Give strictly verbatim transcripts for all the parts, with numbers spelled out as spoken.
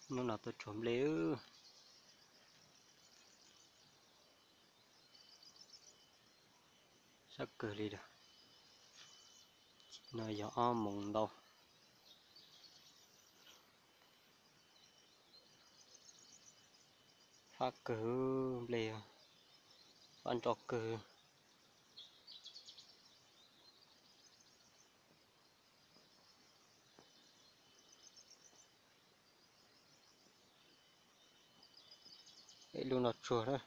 nó nào tôi trộm léo sắc cờ đi được nơi gió mùng đâu phát cờ lê ăn cho cờ ấy luôn là chùa đó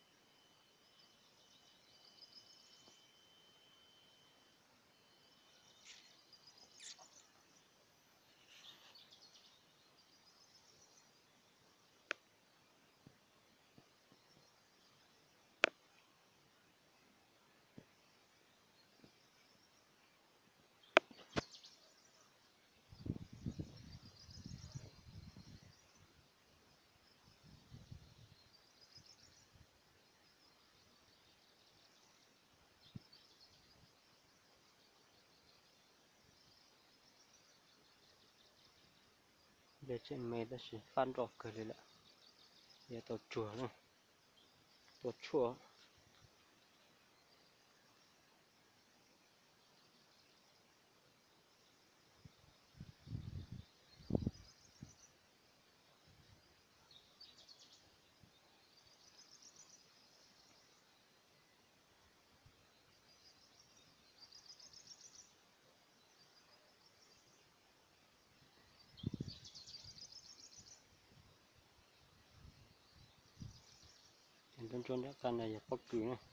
để trên mê ta chỉ phan trọc cờ lên lại để tàu chùa nữa tàu chùa trên trên chôn đã căn này là bắc kỳ này